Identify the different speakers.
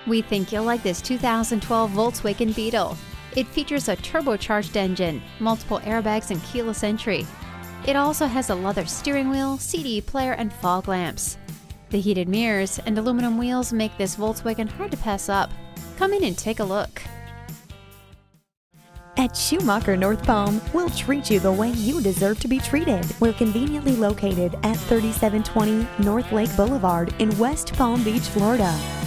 Speaker 1: We think you'll like this 2012 Volkswagen Beetle. It features a turbocharged engine, multiple airbags, and keyless entry. It also has a leather steering wheel, CD player, and fog lamps. The heated mirrors and aluminum wheels make this Volkswagen hard to pass up. Come in and take a look.
Speaker 2: At Schumacher North Palm, we'll treat you the way you deserve to be treated. We're conveniently located at 3720 Northlake Boulevard in West Palm Beach, Florida.